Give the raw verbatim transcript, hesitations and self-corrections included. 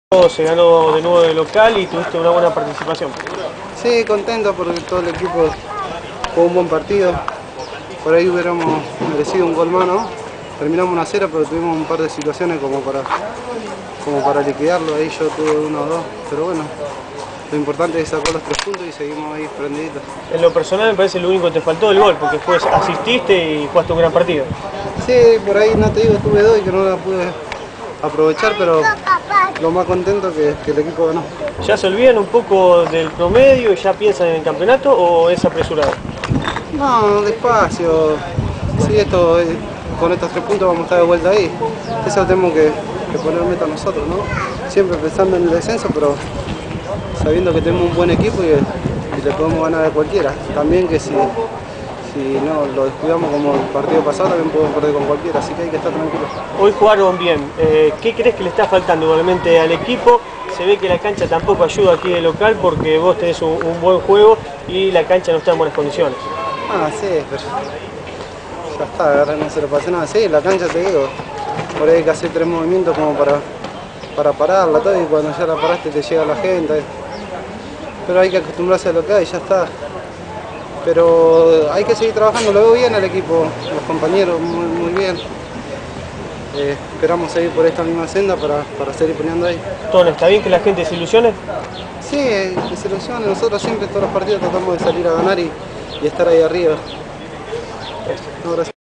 Se ganó de nuevo de local y tuviste una buena participación. Sí, contento porque todo el equipo jugó un buen partido. Por ahí hubiéramos merecido un gol más, ¿no? Terminamos una cero, pero tuvimos un par de situaciones como para, como para liquidarlo. Ahí yo tuve uno o dos, pero bueno, lo importante es sacar los tres puntos y seguimos ahí prendiditos. En lo personal me parece lo único que te faltó el gol, porque después asististe y jugaste un gran partido. Sí, por ahí no te digo, tuve dos y que no la pude aprovechar, pero lo más contento que, que el equipo ganó. ¿Ya se olvidan un poco del promedio y ya piensan en el campeonato o es apresurado? No, despacio. Sí, esto, con estos tres puntos vamos a estar de vuelta ahí. Eso tenemos que, que poner meta nosotros, ¿no? Siempre pensando en el descenso, pero sabiendo que tenemos un buen equipo y, y le podemos ganar a cualquiera. También que si, si no lo descuidamos como el partido pasado, también podemos perder con cualquiera, así que hay que estar tranquilos. Hoy jugaron bien. Eh, ¿Qué crees que le está faltando igualmente al equipo? Se ve que la cancha tampoco ayuda aquí de local porque vos tenés un, un buen juego y la cancha no está en buenas condiciones. Ah, sí, pero ya está, ahora no se le pasa nada. Sí, la cancha te digo, por ahí hay que hacer tres movimientos como para, para pararla todo y cuando ya la paraste te llega la gente. Pero hay que acostumbrarse a lo que hay, ya está. Pero hay que seguir trabajando, lo veo bien el equipo, los compañeros muy, muy bien. Eh, esperamos seguir por esta misma senda para, para seguir poniendo ahí. Tono, ¿está bien que la gente se ilusione? Sí, que se ilusione. Nosotros siempre todos los partidos tratamos de salir a ganar y, y estar ahí arriba. No, gracias.